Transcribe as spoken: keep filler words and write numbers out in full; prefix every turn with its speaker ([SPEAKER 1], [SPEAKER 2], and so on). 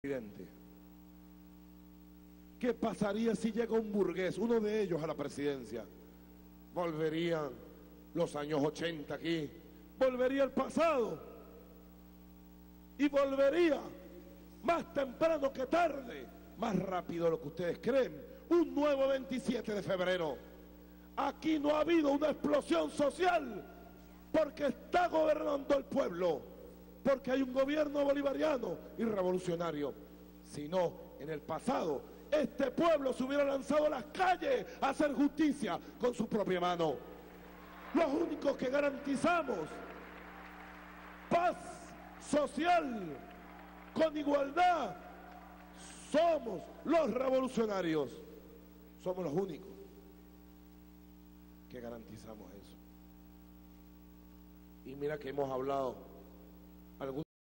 [SPEAKER 1] presidente. ¿Qué pasaría si llega un burgués, uno de ellos, a la presidencia? Volverían los años ochenta aquí, volvería el pasado y volvería más temprano que tarde, más rápido de lo que ustedes creen, un nuevo veintisiete de febrero. Aquí no ha habido una explosión social porque está gobernando el pueblo, porque hay un gobierno bolivariano y revolucionario, sino en el pasado este pueblo se hubiera lanzado a las calles a hacer justicia con su propia mano. Los únicos que garantizamos paz social con igualdad somos los revolucionarios. Somos los únicos que garantizamos eso. Y mira que hemos hablado algunos